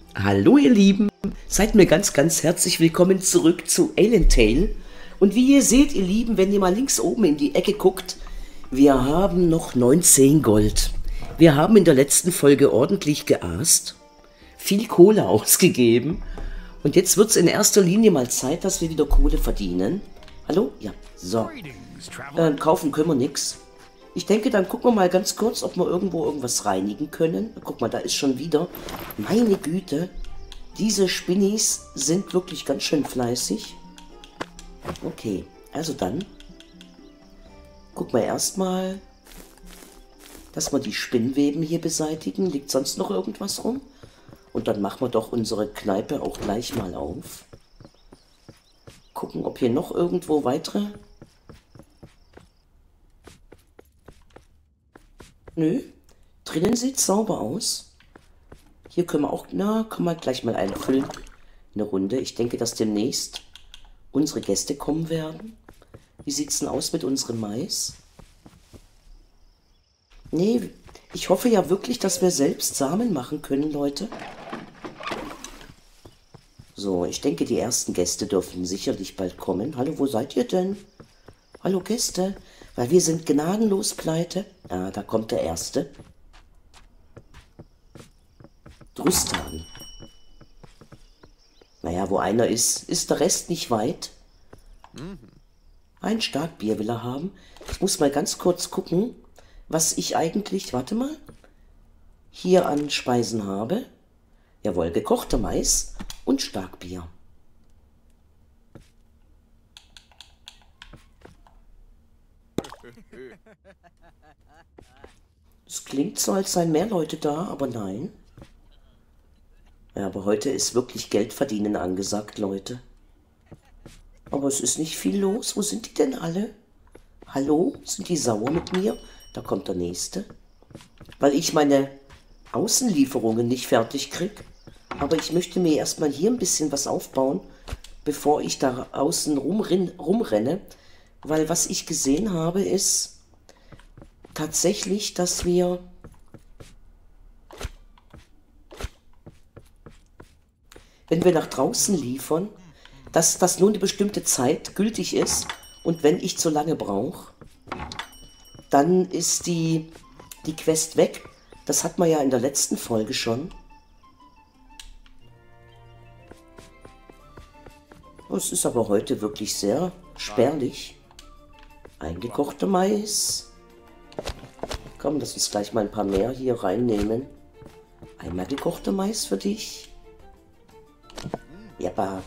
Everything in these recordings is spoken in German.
Hallo ihr Lieben, seid mir ganz herzlich willkommen zurück zu Alien Tale. Und wie ihr seht, ihr Lieben, wenn ihr mal links oben in die Ecke guckt, wir haben noch 19 Gold. Wir haben in der letzten Folge ordentlich geaßt, viel Kohle ausgegeben und jetzt wird es in erster Linie mal Zeit, dass wir wieder Kohle verdienen. Hallo? Ja, so. Kaufen können wir nichts. Ich denke, dann gucken wir mal ganz kurz, ob wir irgendwo irgendwas reinigen können. Guck mal, da ist schon wieder. Meine Güte, diese Spinnis sind wirklich ganz schön fleißig. Okay, also dann gucken wir erstmal, dass wir die Spinnweben hier beseitigen. Liegt sonst noch irgendwas rum? Und dann machen wir doch unsere Kneipe auch gleich mal auf. Gucken, ob hier noch irgendwo weitere... Nö, drinnen sieht sauber aus. Hier können wir auch, na, kann man gleich mal einfüllen. Eine Runde. Ich denke, dass demnächst unsere Gäste kommen werden. Wie sieht es denn aus mit unserem Mais? Nee, ich hoffe ja wirklich, dass wir selbst Samen machen können, Leute. So, ich denke, die ersten Gäste dürfen sicherlich bald kommen. Hallo, wo seid ihr denn? Hallo Gäste, weil wir sind gnadenlos pleite. Ah, da kommt der Erste. Drustan. Naja, wo einer ist, ist der Rest nicht weit. Ein Starkbier will er haben. Ich muss mal ganz kurz gucken, was ich eigentlich, warte mal, hier an Speisen habe. Jawohl, gekochter Mais und Starkbier. Es klingt so, als seien mehr Leute da, aber nein. Ja, aber heute ist wirklich Geld verdienen angesagt, Leute. Aber es ist nicht viel los. Wo sind die denn alle? Hallo? Sind die sauer mit mir? Da kommt der Nächste. Weil ich meine Außenlieferungen nicht fertig kriege. Aber ich möchte mir erstmal hier ein bisschen was aufbauen, bevor ich da außen rumrenne. Weil was ich gesehen habe, ist tatsächlich, dass wir wenn wir nach draußen liefern, dass das nur eine bestimmte Zeit gültig ist und wenn ich zu lange brauche, dann ist die Quest weg. Das hat man ja in der letzten Folge schon. Es ist aber heute wirklich sehr spärlich. Eingekochter Mais. Komm, lass uns gleich mal ein paar mehr hier reinnehmen. Einmal gekochter Mais für dich. Ja, aber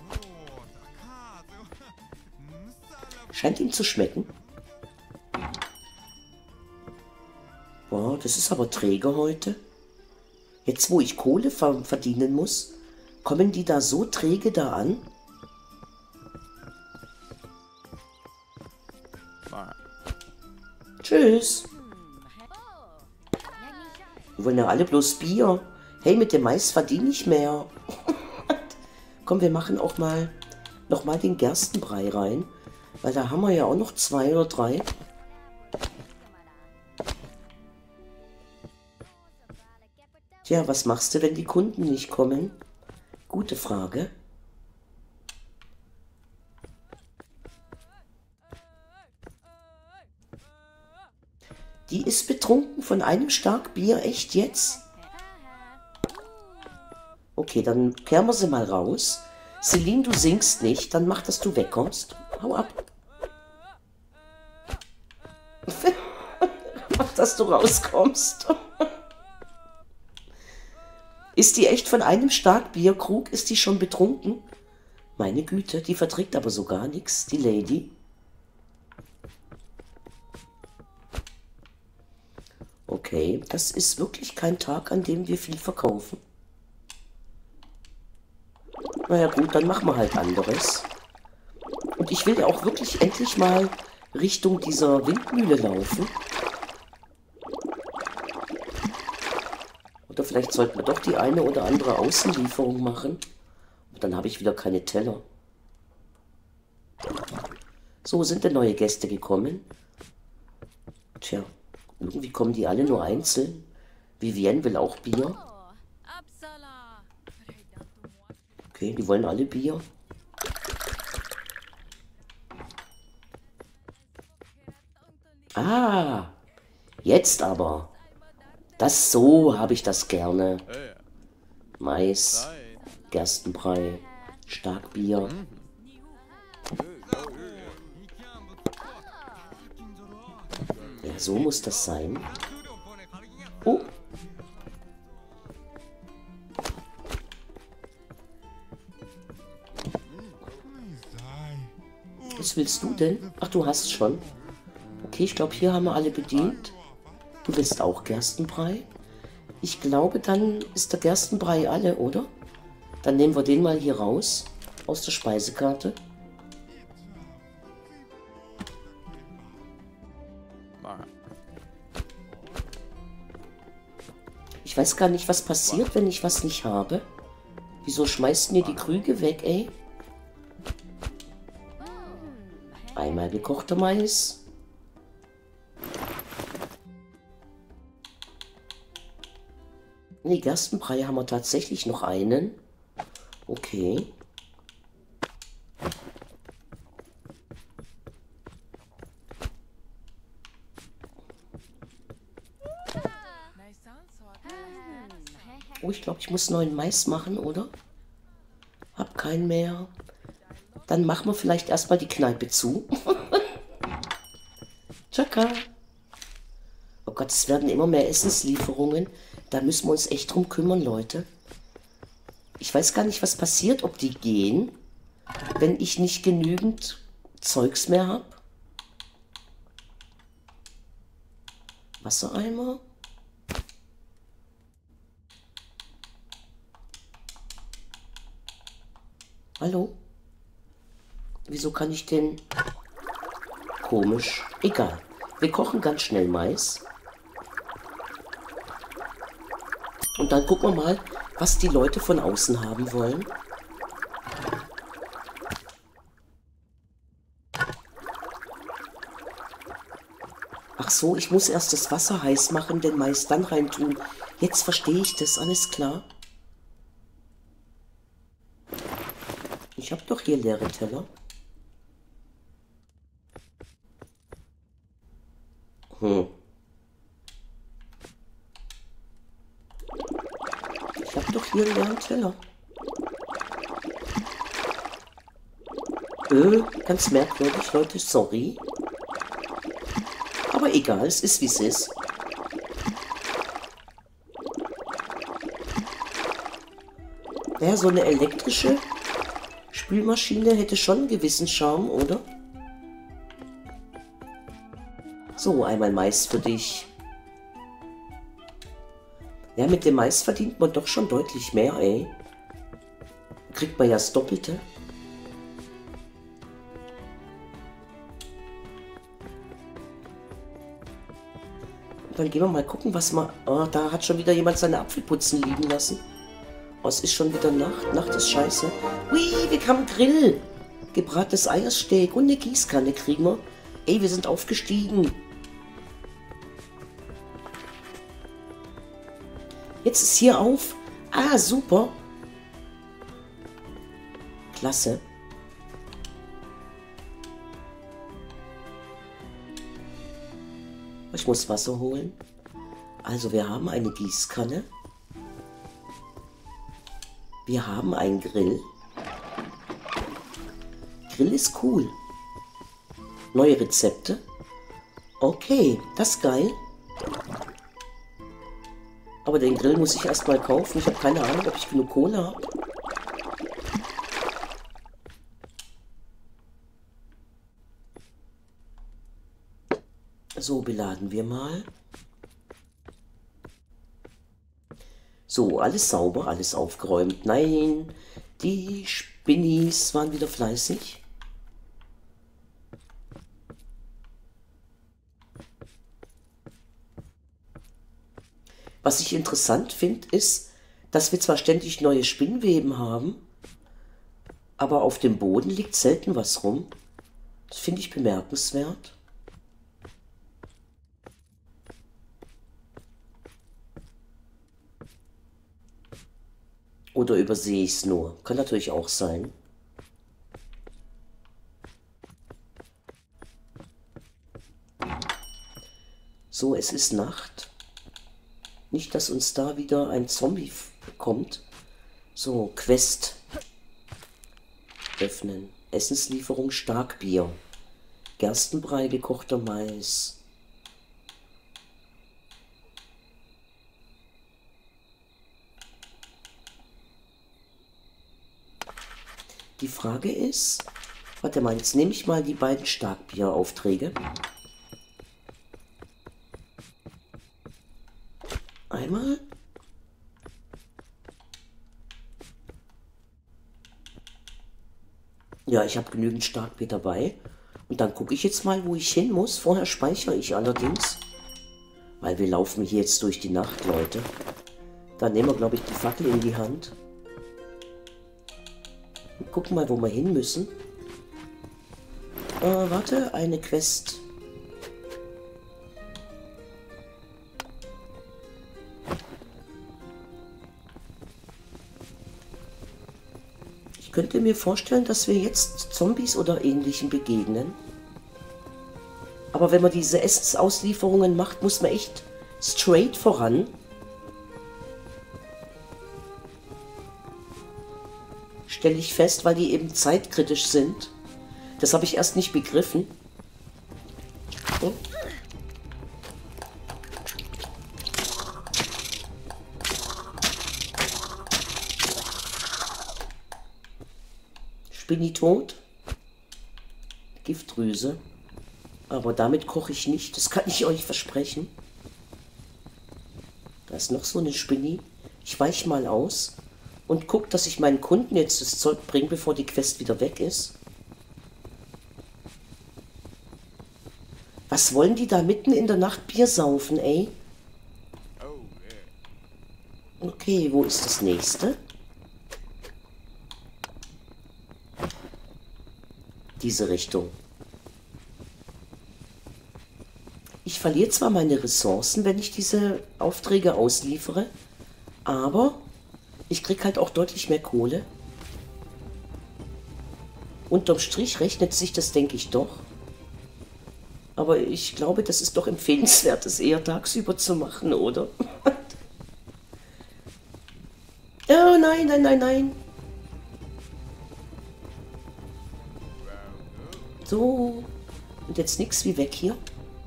scheint ihm zu schmecken. Boah, das ist aber träge heute. Jetzt, wo ich Kohle verdienen muss, kommen die da so träge da an? Tschüss. Wir wollen ja alle bloß Bier. Hey, mit dem Mais verdiene ich mehr. Komm, wir machen auch mal noch mal den Gerstenbrei rein. Weil da haben wir ja auch noch 2 oder 3. Tja, was machst du, wenn die Kunden nicht kommen? Gute Frage. Die ist betrunken von einem Starkbier, echt jetzt? Okay, dann kehren wir sie mal raus. Celine, du singst nicht, dann mach, dass du wegkommst. Hau ab. Mach, dass du rauskommst. Ist die echt von einem Starkbierkrug? Ist die schon betrunken? Meine Güte, die verträgt aber so gar nichts, die Lady. Okay, das ist wirklich kein Tag, an dem wir viel verkaufen. Naja gut, dann machen wir halt anderes. Und ich will ja auch wirklich endlich mal Richtung dieser Windmühle laufen. Oder vielleicht sollten wir doch die eine oder andere Außenlieferung machen. Und dann habe ich wieder keine Teller. So, sind denn neue Gäste gekommen? Tja, irgendwie kommen die alle nur einzeln. Vivienne will auch Bier. Okay, die wollen alle Bier. Ah, jetzt aber. Das so habe ich das gerne. Mais, Gerstenbrei, Starkbier. Ja, so muss das sein. Oh. Was willst du denn? Ach, du hast schon. Okay, ich glaube, hier haben wir alle bedient. Du willst auch Gerstenbrei? Ich glaube, dann ist der Gerstenbrei alle, oder? Dann nehmen wir den mal hier raus, aus der Speisekarte. Ich weiß gar nicht, was passiert, wenn ich was nicht habe. Wieso schmeißt ihr die Krüge weg, ey? Einmal gekochter Mais. Nee, Gerstenbrei haben wir tatsächlich noch einen. Okay. Oh, ich glaube, ich muss neuen Mais machen, oder? Hab keinen mehr. Dann machen wir vielleicht erstmal die Kneipe zu. Tschakka. Oh Gott, es werden immer mehr Essenslieferungen. Da müssen wir uns echt drum kümmern, Leute. Ich weiß gar nicht, was passiert, ob die gehen, wenn ich nicht genügend Zeugs mehr habe. Wassereimer. Hallo? Wieso kann ich den... Komisch. Egal. Wir kochen ganz schnell Mais. Und dann gucken wir mal, was die Leute von außen haben wollen. Ach so, ich muss erst das Wasser heiß machen, den Mais dann reintun. Jetzt verstehe ich das, alles klar. Ich habe doch hier leere Teller. Ich habe doch hier einen leeren Teller. Ganz merkwürdig, Leute, sorry. Aber egal, es ist wie es ist. Ja, so eine elektrische Spülmaschine hätte schon einen gewissen Charme, oder? So, einmal Mais für dich. Ja, mit dem Mais verdient man doch schon deutlich mehr, ey. Kriegt man ja das Doppelte. Und dann gehen wir mal gucken, was man... Oh, da hat schon wieder jemand seine Apfelputzen liegen lassen. Oh, es ist schon wieder Nacht. Nacht ist scheiße. Hui, wir haben Grill. Gebratenes Eiersteak und eine Gießkanne kriegen wir. Ey, wir sind aufgestiegen. Jetzt ist hier auf. Ah, super. Klasse. Ich muss Wasser holen. Also wir haben eine Gießkanne. Wir haben einen Grill. Grill ist cool. Neue Rezepte. Okay, das ist geil. Aber den Grill muss ich erstmal kaufen. Ich habe keine Ahnung, ob ich genug Kohle habe. So, beladen wir mal. So, alles sauber, alles aufgeräumt. Nein, die Spinnis waren wieder fleißig. Was ich interessant finde, ist, dass wir zwar ständig neue Spinnweben haben, aber auf dem Boden liegt selten was rum. Das finde ich bemerkenswert. Oder übersehe ich es nur? Kann natürlich auch sein. So, es ist Nacht. Nicht, dass uns da wieder ein Zombie kommt. So, Quest. Öffnen. Essenslieferung Starkbier. Gerstenbrei, gekochter Mais. Die Frage ist, warte mal, jetzt nehme ich mal die beiden Starkbieraufträge. Einmal. Ja, ich habe genügend Starkbier dabei. Und dann gucke ich jetzt mal, wo ich hin muss. Vorher speichere ich allerdings. Weil wir laufen hier jetzt durch die Nacht, Leute. Dann nehmen wir, glaube ich, die Fackel in die Hand. Und gucken mal, wo wir hin müssen. Warte, eine Quest. Ich könnte mir vorstellen, dass wir jetzt Zombies oder Ähnlichem begegnen. Aber wenn man diese Essensauslieferungen macht, muss man echt straight voran. Stelle ich fest, weil die eben zeitkritisch sind. Das habe ich erst nicht begriffen. Hm? Spinni tot. Giftdrüse. Aber damit koche ich nicht. Das kann ich euch versprechen. Da ist noch so eine Spinni. Ich weiche mal aus und gucke, dass ich meinen Kunden jetzt das Zeug bringe, bevor die Quest wieder weg ist. Was wollen die da mitten in der Nacht Bier saufen, ey? Okay, wo ist das nächste? Diese Richtung. Ich verliere zwar meine Ressourcen, wenn ich diese Aufträge ausliefere, aber ich kriege halt auch deutlich mehr Kohle. Unterm Strich rechnet sich das, denke ich, doch. Aber ich glaube, das ist doch empfehlenswert, es eher tagsüber zu machen, oder? Oh nein, nein, nein, nein. So. Und jetzt nix wie weg hier.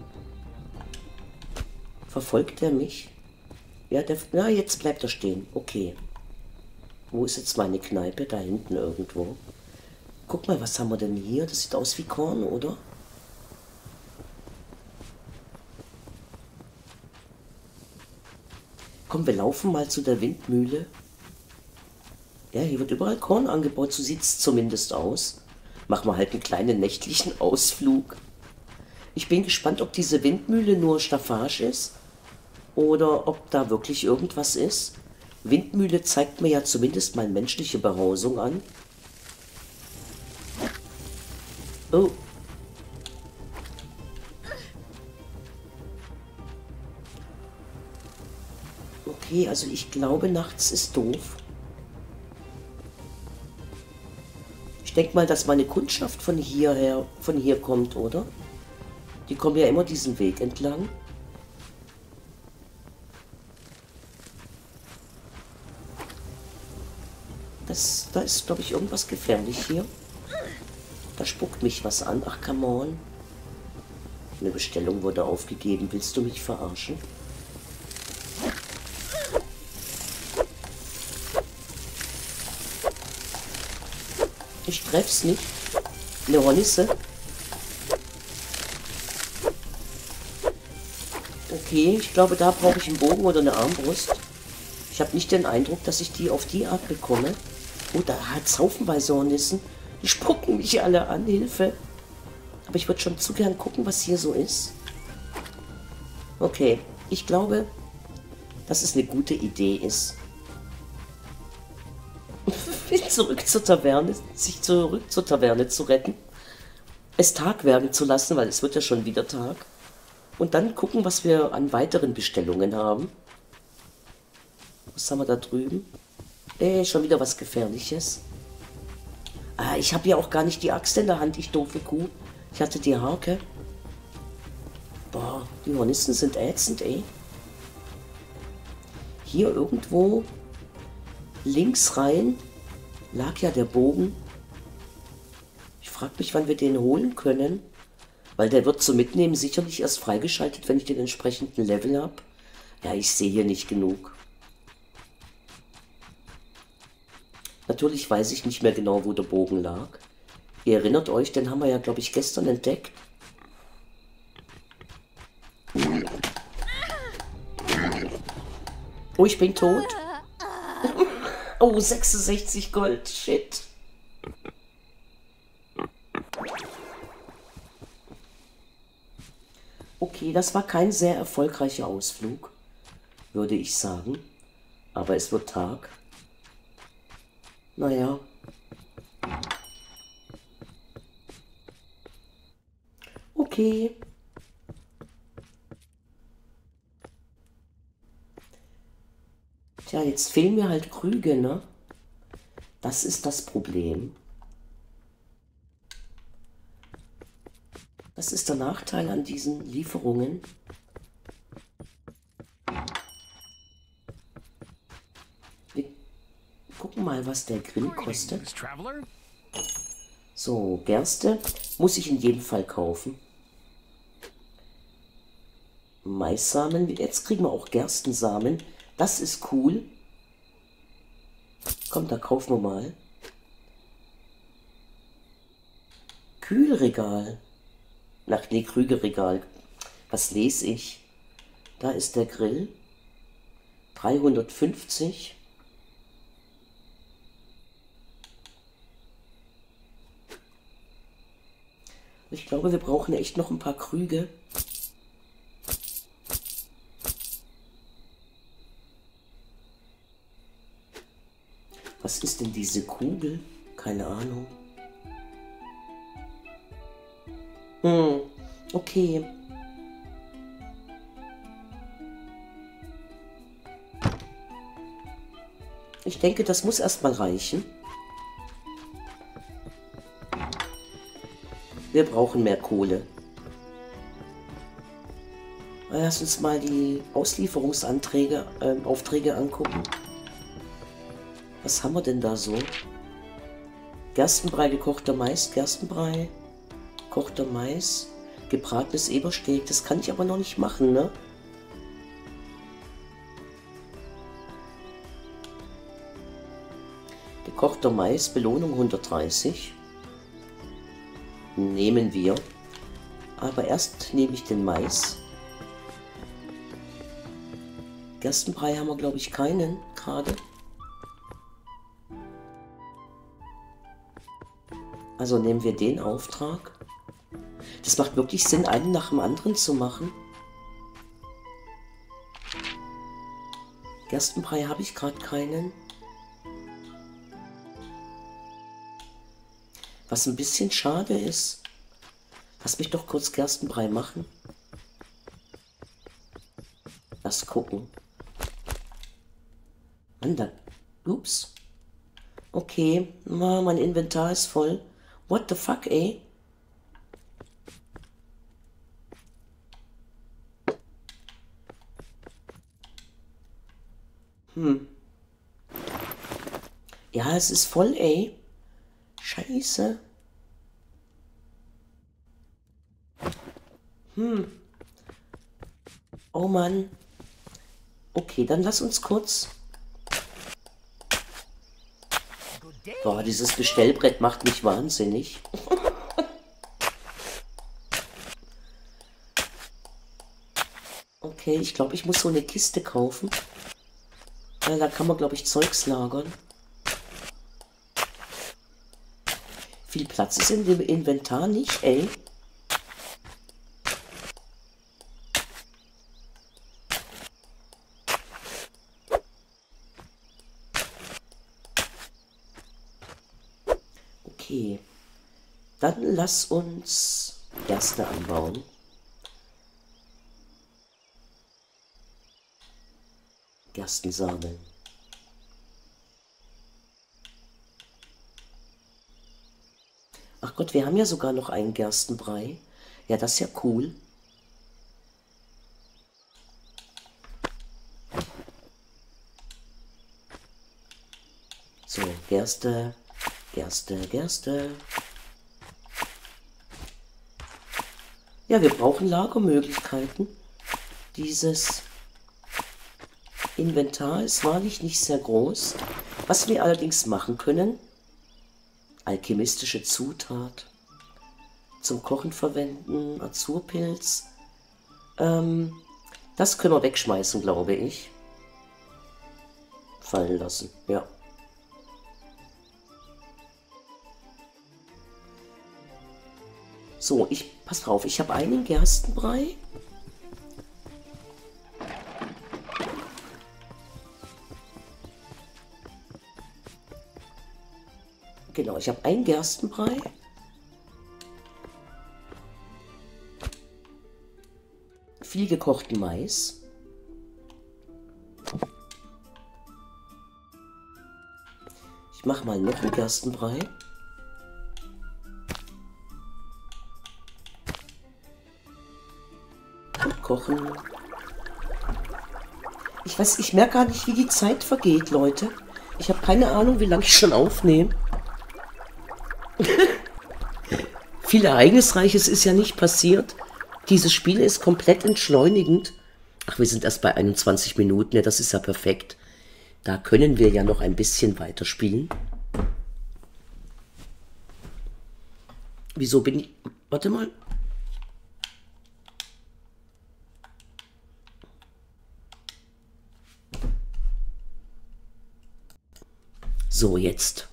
Verfolgt er mich? Ja, na, jetzt bleibt er stehen. Okay. Wo ist jetzt meine Kneipe? Da hinten irgendwo. Guck mal, was haben wir denn hier? Das sieht aus wie Korn, oder? Komm, wir laufen mal zu der Windmühle. Ja, hier wird überall Korn angebaut. So sieht es zumindest aus. Machen wir halt einen kleinen nächtlichen Ausflug. Ich bin gespannt, ob diese Windmühle nur Staffage ist oder ob da wirklich irgendwas ist. Windmühle zeigt mir ja zumindest mal menschliche Behausung an. Oh. Okay, also ich glaube, nachts ist doof. Ich denke mal, dass meine Kundschaft von hier kommt, oder? Die kommen ja immer diesen Weg entlang. Da ist, glaube ich, irgendwas gefährlich hier. Da spuckt mich was an. Ach, come on. Eine Bestellung wurde aufgegeben. Willst du mich verarschen? Ich treff's nicht. Eine Hornisse. Okay, ich glaube, da brauche ich einen Bogen oder eine Armbrust. Ich habe nicht den Eindruck, dass ich die auf die Art bekomme. Oh, da hat es haufenweise Hornissen. Die spucken mich alle an, Hilfe. Aber ich würde schon zu gern gucken, was hier so ist. Okay, ich glaube, dass es eine gute Idee ist. Zurück zur Taverne, sich zurück zur Taverne zu retten. Es Tag werden zu lassen, weil es wird ja schon wieder Tag. Und dann gucken, was wir an weiteren Bestellungen haben. Was haben wir da drüben? Schon wieder was Gefährliches. Ah, ich habe ja auch gar nicht die Axt in der Hand, ich doofe Kuh. Ich hatte die Hake. Boah, die Hornissen sind ätzend, ey. Hier irgendwo links rein lag ja der Bogen. Ich frage mich, wann wir den holen können. Weil der wird zum Mitnehmen sicherlich erst freigeschaltet, wenn ich den entsprechenden Level habe. Ja, ich sehe hier nicht genug. Natürlich weiß ich nicht mehr genau, wo der Bogen lag. Ihr erinnert euch, den haben wir ja, glaube ich, gestern entdeckt. Oh, ich bin tot. Oh, 66 Gold. Shit. Okay, das war kein sehr erfolgreicher Ausflug, würde ich sagen. Aber es wird Tag. Naja. Okay. Tja, jetzt fehlen mir halt Krüge, ne? Das ist das Problem. Das ist der Nachteil an diesen Lieferungen. Wir gucken mal, was der Grill kostet. So, Gerste muss ich in jedem Fall kaufen. Maissamen, jetzt kriegen wir auch Gerstensamen. Das ist cool. Komm, da kaufen wir mal. Kühlregal. Ach nee, Krügeregal. Was lese ich? Da ist der Grill. 350. Ich glaube, wir brauchen echt noch ein paar Krüge. Was ist denn diese Kugel? Keine Ahnung. Okay. Ich denke, das muss erstmal reichen. Wir brauchen mehr Kohle. Lass uns mal die Auslieferungsanträge, Aufträge angucken. Was haben wir denn da so? Gerstenbrei, gekochter Mais, Gerstenbrei, gekochter Mais, gebratenes Ebersteak. Das kann ich aber noch nicht machen, ne? Gekochter Mais, Belohnung 130. Nehmen wir. Aber erst nehme ich den Mais. Gerstenbrei haben wir, glaube ich, keinen gerade. Also nehmen wir den Auftrag. Das macht wirklich Sinn, einen nach dem anderen zu machen. Gerstenbrei habe ich gerade keinen. Was ein bisschen schade ist. Lass mich doch kurz Gerstenbrei machen. Lass gucken. Mann, da... Ups. Okay, mein Inventar ist voll. What the fuck, ey? Ja, es ist voll, ey. Scheiße. Oh Mann. Okay, dann lass uns kurz... Boah, dieses Bestellbrett macht mich wahnsinnig. Okay, ich glaube, ich muss so eine Kiste kaufen. Weil da kann man, glaube ich, Zeugs lagern. Viel Platz ist in dem Inventar nicht, ey. Okay. Dann lass uns Gerste anbauen. Gerstensamen. Ach Gott, wir haben ja sogar noch einen Gerstenbrei. Ja, das ist ja cool. So, Gerste, Gerste, Gerste. Ja, wir brauchen Lagermöglichkeiten. Dieses Inventar ist wahrlich nicht sehr groß. Was wir allerdings machen können, alchemistische Zutat zum Kochen verwenden, Azurpilz. Das können wir wegschmeißen, glaube ich. Fallen lassen, ja. So, pass drauf, ich habe einen Gerstenbrei. Genau, ich habe einen Gerstenbrei. Viel gekochten Mais. Ich mache mal noch einen Gerstenbrei. Und kochen. Ich merke gar nicht, wie die Zeit vergeht, Leute. Ich habe keine Ahnung, wie lange ich schon aufnehme. Viel Ereignisreiches ist ja nicht passiert. Dieses Spiel ist komplett entschleunigend. Ach, wir sind erst bei 21 Minuten. Ja, das ist ja perfekt. Da können wir ja noch ein bisschen weiterspielen. Wieso bin ich... Warte mal. So, jetzt.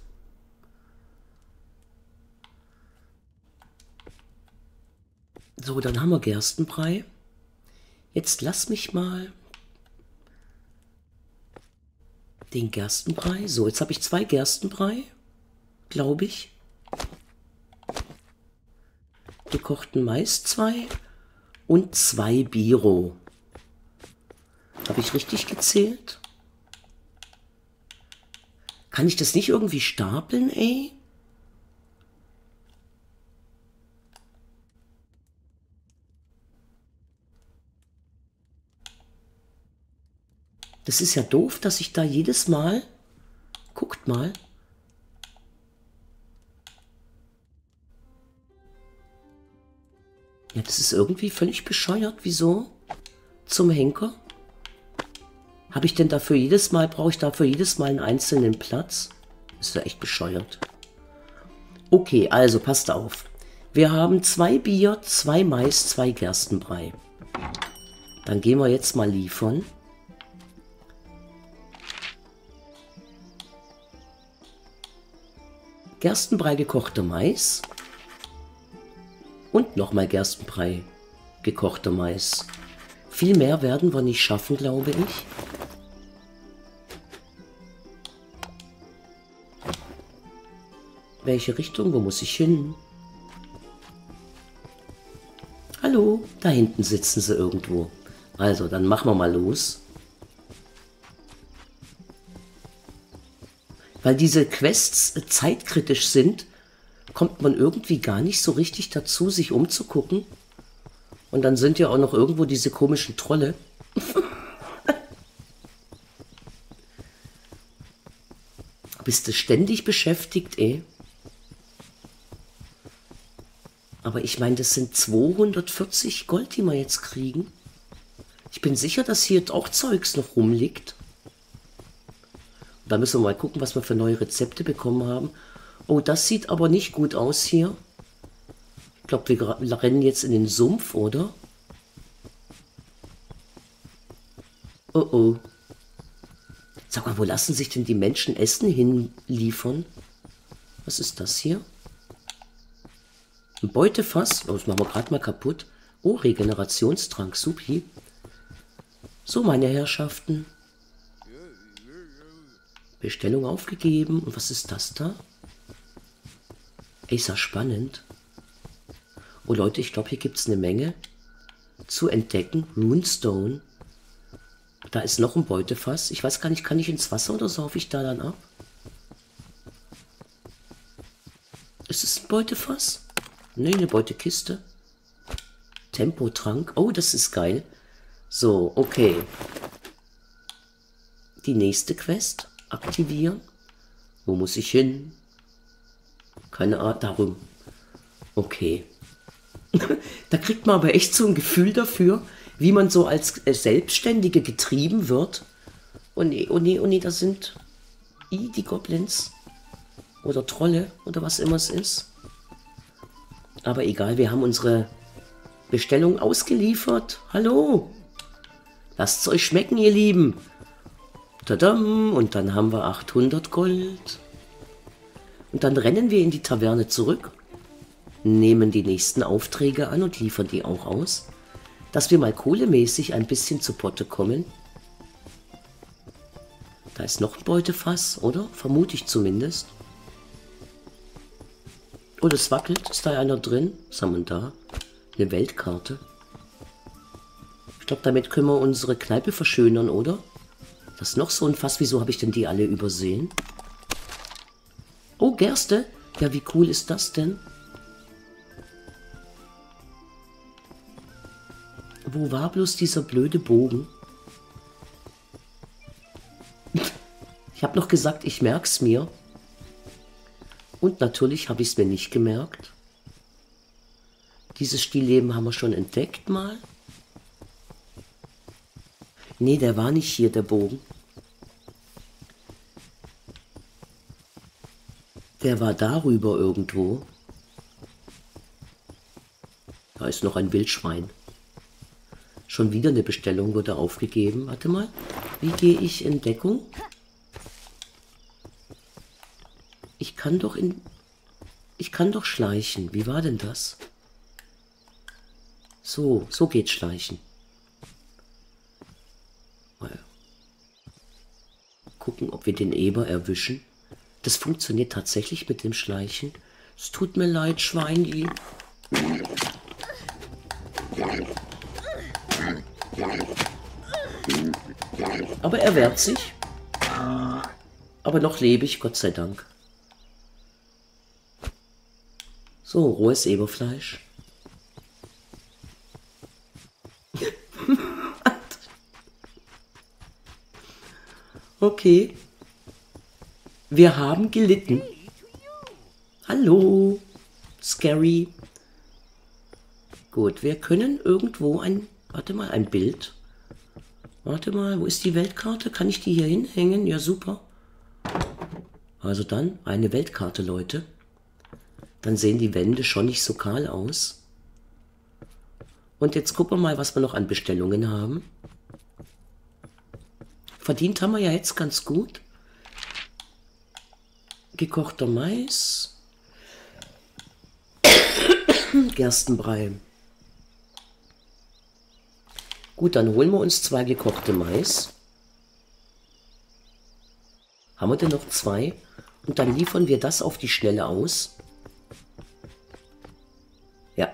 So, dann haben wir Gerstenbrei. Jetzt lass mich mal den Gerstenbrei. So, jetzt habe ich 2 Gerstenbrei, glaube ich. Gekochten Mais 2 und 2 Biro. Habe ich richtig gezählt? Kann ich das nicht irgendwie stapeln, ey? Das ist ja doof, dass ich da jedes Mal... Guckt mal. Ja, das ist irgendwie völlig bescheuert. Wieso? Zum Henker? Habe ich denn dafür jedes Mal... Brauche ich dafür jedes Mal einen einzelnen Platz? Das ist ja echt bescheuert. Okay, also passt auf. Wir haben 2 Bier, 2 Mais, 2 Gerstenbrei. Dann gehen wir jetzt mal liefern. Gerstenbrei gekochter Mais und nochmal Gerstenbrei gekochter Mais. Viel mehr werden wir nicht schaffen, glaube ich. Welche Richtung? Wo muss ich hin? Hallo, da hinten sitzen sie irgendwo. Also, dann machen wir mal los. Weil diese Quests zeitkritisch sind, kommt man irgendwie gar nicht so richtig dazu, sich umzugucken. Und dann sind ja auch noch irgendwo diese komischen Trolle. Bist du ständig beschäftigt, ey? Aber ich meine, das sind 240 Gold, die wir jetzt kriegen. Ich bin sicher, dass hier auch Zeugs noch rumliegt. Da müssen wir mal gucken, was wir für neue Rezepte bekommen haben. Oh, das sieht aber nicht gut aus hier. Ich glaube, wir rennen jetzt in den Sumpf, oder? Oh oh. Sag mal, wo lassen sich denn die Menschen Essen hinliefern? Was ist das hier? Ein Beutefass. Oh, das machen wir gerade mal kaputt. Oh, Regenerationstrank. Supi. So, meine Herrschaften. Bestellung aufgegeben. Und was ist das da? Ey, ist ja spannend. Oh Leute, ich glaube, hier gibt es eine Menge zu entdecken. Runestone. Da ist noch ein Beutefass. Ich weiß gar nicht, kann ich ins Wasser oder saufe ich da dann ab? Ist es ein Beutefass? Ne, eine Beutekiste. Tempotrank. Oh, das ist geil. So, okay. Die nächste Quest. Aktivieren. Wo muss ich hin? Keine Art darum. Okay. Da kriegt man aber echt so ein Gefühl dafür, wie man so als Selbstständige getrieben wird. Oh nee, oh nee, oh nee, das sind die Goblins. Oder Trolle oder was immer es ist. Aber egal, wir haben unsere Bestellung ausgeliefert. Hallo. Lasst es euch schmecken, ihr Lieben. Tadam. Und dann haben wir 800 Gold. Und dann rennen wir in die Taverne zurück, nehmen die nächsten Aufträge an und liefern die auch aus, dass wir mal kohlemäßig ein bisschen zu Potte kommen. Da ist noch ein Beutefass, oder? Vermute ich zumindest. Oh, das wackelt. Ist da einer drin? Was haben wir da? Eine Weltkarte. Ich glaube, damit können wir unsere Kneipe verschönern, oder? Das ist noch so ein Fass. Wieso habe ich denn die alle übersehen? Oh, Gerste. Ja, wie cool ist das denn? Wo war bloß dieser blöde Bogen? Ich habe noch gesagt, ich merk's mir. Und natürlich habe ich es mir nicht gemerkt. Dieses Stillleben haben wir schon entdeckt mal. Nee, der war nicht hier, der Bogen. Der war darüber irgendwo. Da ist noch ein Wildschwein. Schon wieder eine Bestellung wurde aufgegeben. Warte mal. Wie gehe ich in Deckung? Ich kann doch schleichen. Wie war denn das? So geht Schleichen. Mal gucken, ob wir den Eber erwischen. Das funktioniert tatsächlich mit dem Schleichen. Es tut mir leid, Schweini. Aber er wehrt sich. Aber noch lebe ich, Gott sei Dank. So, rohes Eberfleisch. Okay. Wir haben gelitten. Hallo. Scary. Gut, wir können irgendwo warte mal, ein Bild. Warte mal, wo ist die Weltkarte? Kann ich die hier hinhängen? Ja, super. Also dann, eine Weltkarte, Leute. Dann sehen die Wände schon nicht so kahl aus. Und jetzt gucken wir mal, was wir noch an Bestellungen haben. Verdient haben wir ja jetzt ganz gut. Gekochter Mais. Gerstenbrei. Gut, dann holen wir uns 2 gekochte Mais. Haben wir denn noch 2? Und dann liefern wir das auf die Schnelle aus. Ja.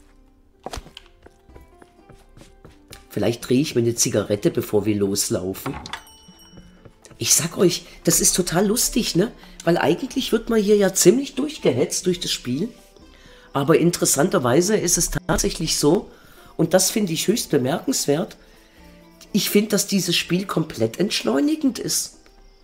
Vielleicht drehe ich mir eine Zigarette, bevor wir loslaufen. Ich sag euch, das ist total lustig, ne? Weil eigentlich wird man hier ja ziemlich durchgehetzt durch das Spiel. Aber interessanterweise ist es tatsächlich so, und das finde ich höchst bemerkenswert, ich finde, dass dieses Spiel komplett entschleunigend ist.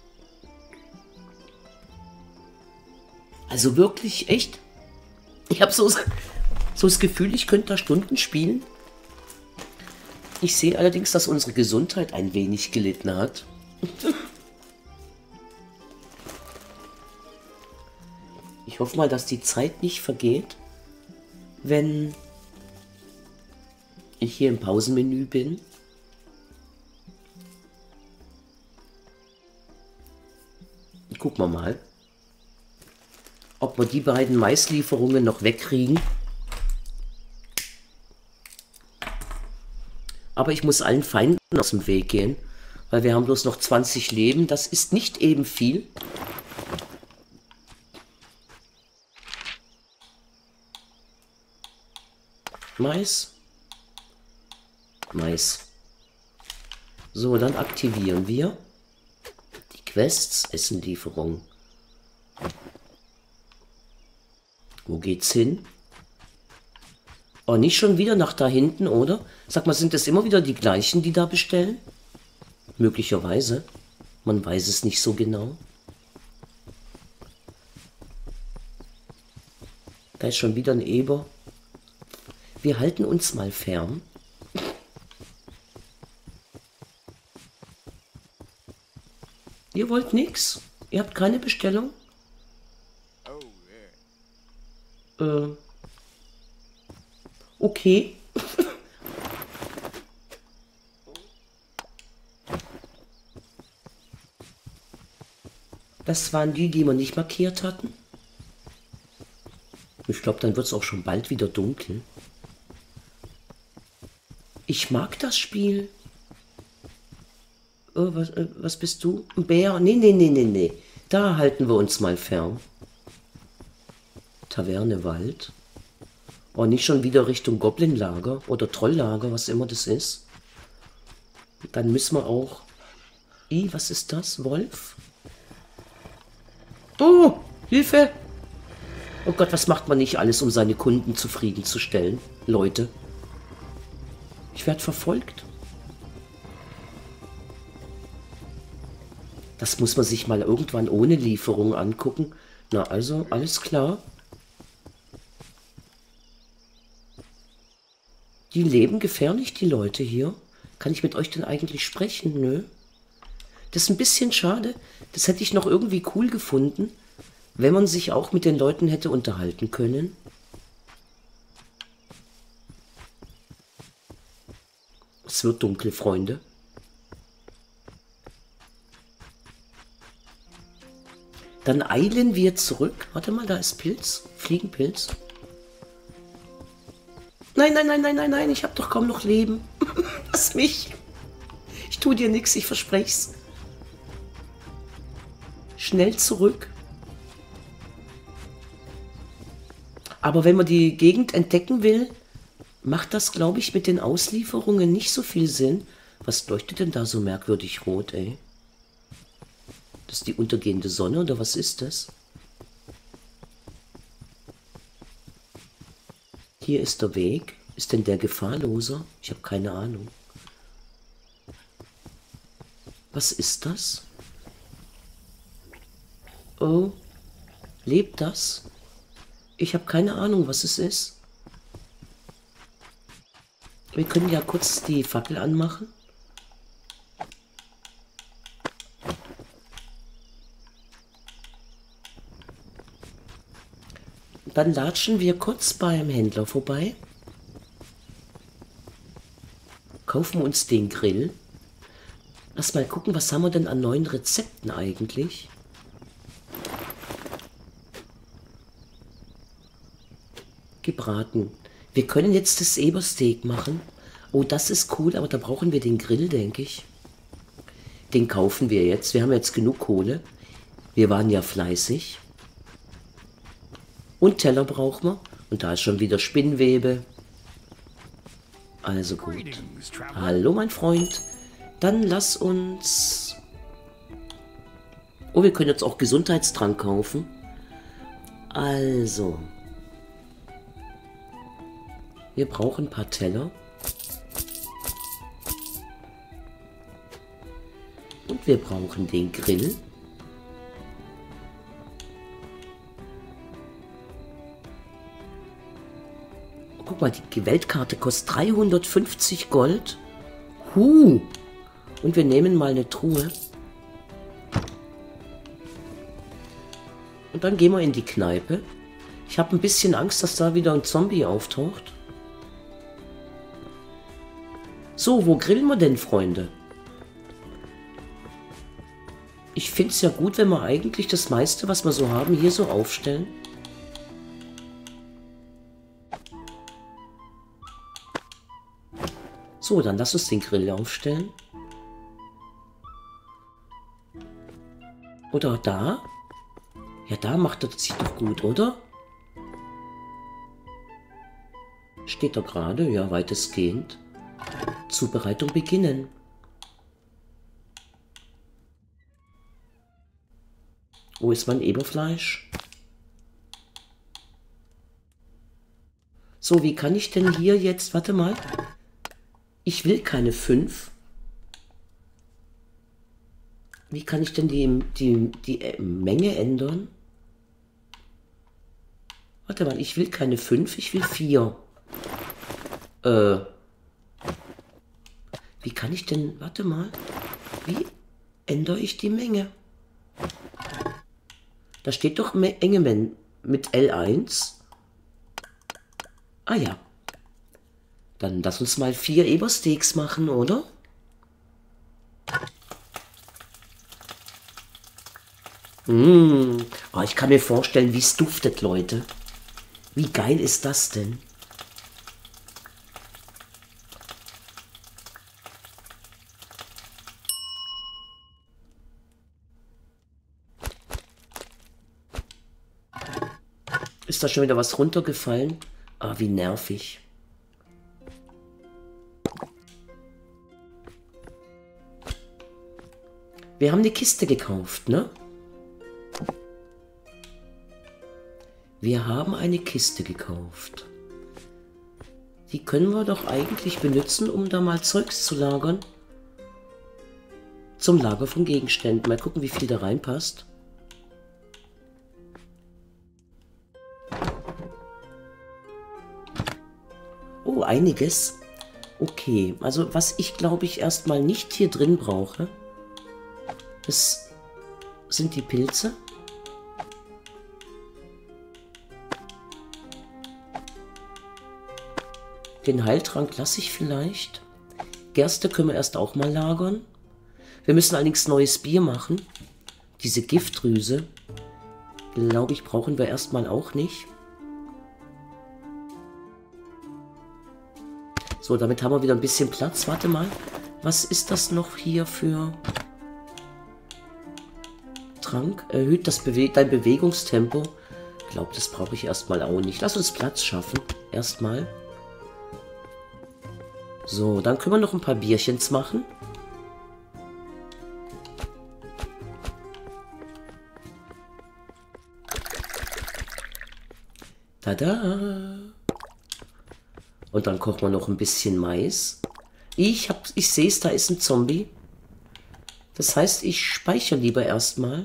Also wirklich, echt. Ich habe so das Gefühl, ich könnte da Stunden spielen. Ich sehe allerdings, dass unsere Gesundheit ein wenig gelitten hat. Ich hoffe mal, dass die Zeit nicht vergeht, wenn ich hier im Pausenmenü bin. Gucken wir mal, ob wir die beiden Maislieferungen noch wegkriegen. Aber ich muss allen Feinden aus dem Weg gehen, weil wir haben bloß noch 20 Leben. Das ist nicht eben viel. Mais. Mais. So, dann aktivieren wir die Quests, Essenlieferung. Wo geht's hin? Oh, nicht schon wieder nach da hinten, oder? Sag mal, sind das immer wieder die gleichen, die da bestellen? Möglicherweise. Man weiß es nicht so genau. Da ist schon wieder ein Eber. Wir halten uns mal fern. Ihr wollt nix? Ihr habt keine Bestellung? Okay. Das waren die, die wir nicht markiert hatten. Ich glaube, dann wird es auch schon bald wieder dunkel. Ich mag das Spiel. Oh, was bist du? Ein Bär? Nee, nee, nee, nee, nee. Da halten wir uns mal fern. Taverne Wald. Oh, nicht schon wieder Richtung Goblinlager oder Trolllager, was immer das ist. Dann müssen wir auch... was ist das? Wolf? Oh, Hilfe! Oh Gott, was macht man nicht alles, um seine Kunden zufriedenzustellen? Leute. Ich werde verfolgt. Das muss man sich mal irgendwann ohne Lieferung angucken. Na, also, alles klar. Die leben gefährlich, die Leute hier. Kann ich mit euch denn eigentlich sprechen? Nö. Das ist ein bisschen schade. Das hätte ich noch irgendwie cool gefunden, wenn man sich auch mit den Leuten hätte unterhalten können. Es wird dunkel, Freunde. Dann eilen wir zurück. Warte mal, da ist Pilz. Fliegenpilz. Nein, nein, nein, nein, nein, nein. Ich habe doch kaum noch Leben. Lass mich. Ich tue dir nichts, ich verspreche schnell zurück. Aber wenn man die Gegend entdecken will, macht das, glaube ich, mit den Auslieferungen nicht so viel Sinn. Was leuchtet denn da so merkwürdig rot, ey? Das ist die untergehende Sonne, oder was ist das? Hier ist der Weg. Ist denn der gefahrloser? Ich habe keine Ahnung. Was ist das? Oh, lebt das? Ich habe keine Ahnung, was es ist. Wir können ja kurz die Fackel anmachen. Dann latschen wir kurz beim Händler vorbei. Kaufen uns den Grill. Lass mal gucken, was haben wir denn an neuen Rezepten eigentlich? Gebraten. Wir können jetzt das Ebersteak machen. Oh, das ist cool, aber da brauchen wir den Grill, denke ich. Den kaufen wir jetzt. Wir haben jetzt genug Kohle. Wir waren ja fleißig. Und Teller brauchen wir. Und da ist schon wieder Spinnwebe. Also gut. Hallo, mein Freund. Dann lass uns... Oh, wir können jetzt auch Gesundheitstrank kaufen. Also... Wir brauchen ein paar Teller. Und wir brauchen den Grill. Guck mal, die Weltkarte kostet 350 Gold. Und wir nehmen mal eine Truhe. Und dann gehen wir in die Kneipe. Ich habe ein bisschen Angst, dass da wieder ein Zombie auftaucht. So, wo grillen wir denn, Freunde? Ich finde es ja gut, wenn wir eigentlich das meiste, was wir so haben, hier so aufstellen. So, dann lass uns den Grill aufstellen. Oder da? Ja, da macht das sich doch gut, oder? Steht da gerade? Ja, weitestgehend. Zubereitung beginnen. Wo ist mein Eberfleisch? So, wie kann ich denn hier jetzt... Warte mal. Ich will keine 5. Wie kann ich denn die Menge ändern? Warte mal, ich will keine 5, ich will 4. Wie kann ich denn... Warte mal. Wie ändere ich die Menge? Da steht doch Enge mit L1. Ah ja. Dann lass uns mal 4 Ebersteaks machen, oder? Oh, ich kann mir vorstellen, wie es duftet, Leute. Wie geil ist das denn? Ist da schon wieder was runtergefallen? Ah, wie nervig. Wir haben eine Kiste gekauft, ne? Wir haben eine Kiste gekauft. Die können wir doch eigentlich benutzen, um da mal Zeugs zu lagern. Zum Lager von Gegenständen. Mal gucken, wie viel da reinpasst. Oh, einiges. Okay, also was ich glaube ich erstmal nicht hier drin brauche, das sind die Pilze. Den Heiltrank lasse ich vielleicht. Gerste können wir erst auch mal lagern. Wir müssen allerdings neues Bier machen. Diese Giftdrüse, glaube ich, brauchen wir erstmal auch nicht. So, damit haben wir wieder ein bisschen Platz. Warte mal, was ist das noch hier für Trank? Erhöht dein Bewegungstempo. Ich glaube, das brauche ich erstmal auch nicht. Lass uns Platz schaffen. Erstmal. So, dann können wir noch ein paar Bierchens machen. Tada! Und dann kochen wir noch ein bisschen Mais. Ich sehe es, da ist ein Zombie. Das heißt, ich speichere lieber erstmal.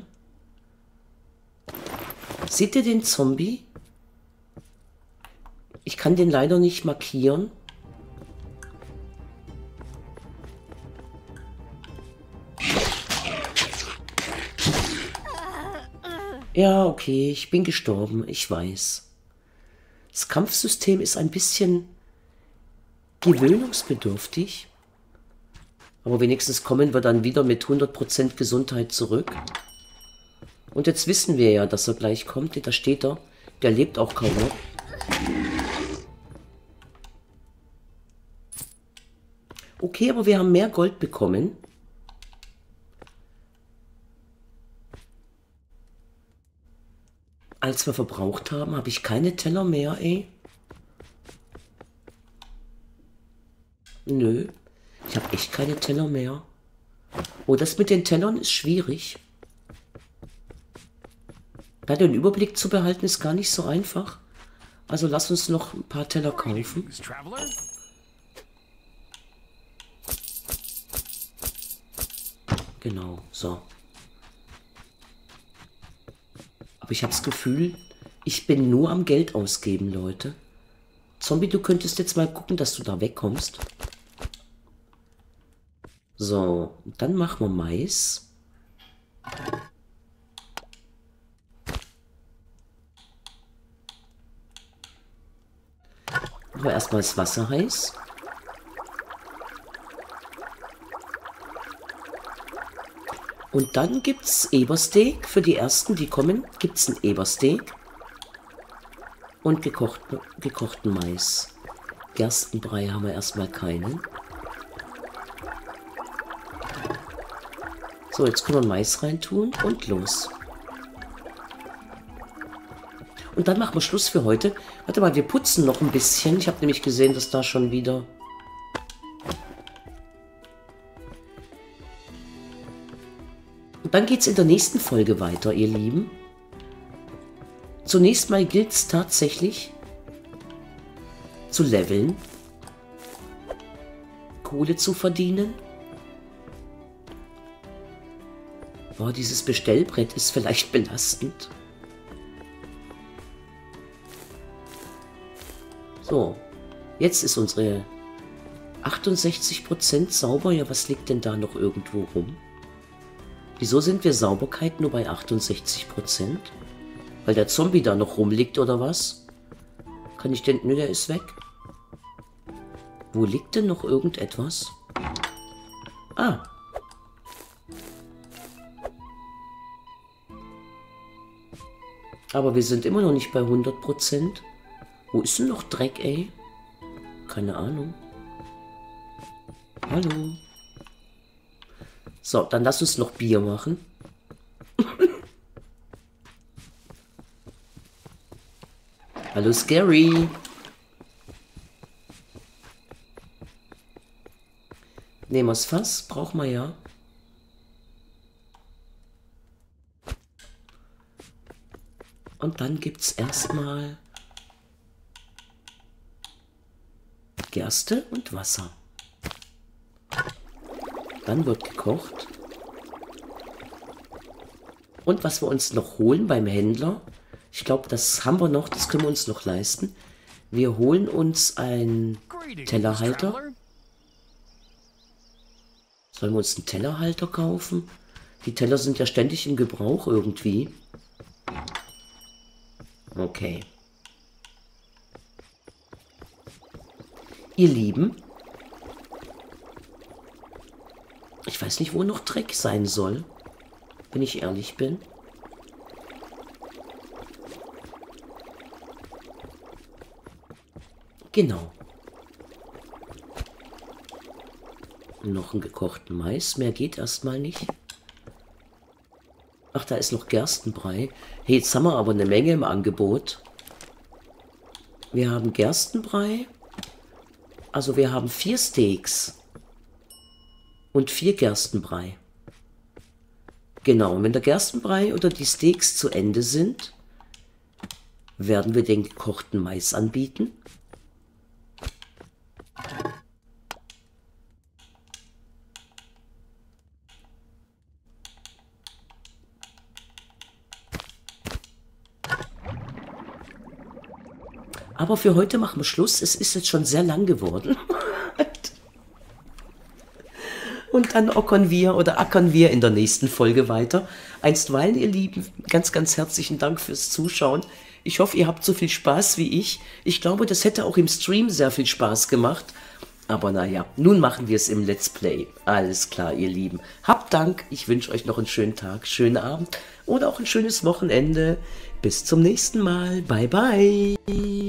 Seht ihr den Zombie? Ich kann den leider nicht markieren. Ja, okay, ich bin gestorben, ich weiß. Das Kampfsystem ist ein bisschen gewöhnungsbedürftig. Aber wenigstens kommen wir dann wieder mit 100% Gesundheit zurück. Und jetzt wissen wir ja, dass er gleich kommt. Da steht er. Der lebt auch kaum noch. Okay, aber wir haben mehr Gold bekommen. Als wir verbraucht haben, habe ich keine Teller mehr, ey. Nö, ich habe echt keine Teller mehr. Oh, das mit den Tellern ist schwierig. Da den Überblick zu behalten, ist gar nicht so einfach. Also lass uns noch ein paar Teller kaufen. Genau, so. Aber ich habe das Gefühl, ich bin nur am Geld ausgeben, Leute. Zombie, du könntest jetzt mal gucken, dass du da wegkommst. So, dann machen wir Mais. Machen wir erstmal das Wasser heiß. Und dann gibt es Ebersteak. Für die ersten, die kommen, gibt es ein Ebersteak. Und gekochten Mais. Gerstenbrei haben wir erstmal keinen. So, jetzt können wir Mais reintun und los. Und dann machen wir Schluss für heute. Warte mal, wir putzen noch ein bisschen. Ich habe nämlich gesehen, dass da schon wieder... Und dann geht es in der nächsten Folge weiter, ihr Lieben. Zunächst mal gilt es tatsächlich, zu leveln, Kohle zu verdienen. Boah, dieses Bestellbrett ist vielleicht belastend. So, jetzt ist unsere 68% sauber. Ja, was liegt denn da noch irgendwo rum? Wieso sind wir Sauberkeit nur bei 68%? Weil der Zombie da noch rumliegt oder was? Kann ich denn... Nö, der ist weg. Wo liegt denn noch irgendetwas? Ah. Aber wir sind immer noch nicht bei 100%. Wo ist denn noch Dreck, ey? Keine Ahnung. Hallo. So, dann lass uns noch Bier machen. Hallo, Scary. Nehmen wir das Fass, brauchen wir ja. Und dann gibt es erstmal Gerste und Wasser. Dann wird gekocht. Und was wir uns noch holen beim Händler, ich glaube, das haben wir noch, das können wir uns noch leisten. Wir holen uns einen Tellerhalter. Sollen wir uns einen Tellerhalter kaufen? Die Teller sind ja ständig im Gebrauch irgendwie. Okay. Ihr Lieben, ich weiß nicht, wo noch Dreck sein soll, wenn ich ehrlich bin. Genau. Noch einen gekochten Mais, mehr geht erstmal nicht. Ach, da ist noch Gerstenbrei. Hey, jetzt haben wir aber eine Menge im Angebot. Wir haben Gerstenbrei. Also wir haben 4 Steaks. Und 4 Gerstenbrei. Genau, und wenn der Gerstenbrei oder die Steaks zu Ende sind, werden wir den gekochten Mais anbieten. Aber für heute machen wir Schluss. Es ist jetzt schon sehr lang geworden. Und dann ackern wir in der nächsten Folge weiter. Einstweilen, ihr Lieben, ganz, ganz herzlichen Dank fürs Zuschauen. Ich hoffe, ihr habt so viel Spaß wie ich. Ich glaube, das hätte auch im Stream sehr viel Spaß gemacht. Aber naja, nun machen wir es im Let's Play. Alles klar, ihr Lieben. Habt Dank. Ich wünsche euch noch einen schönen Tag, schönen Abend oder auch ein schönes Wochenende. Bis zum nächsten Mal. Bye, bye.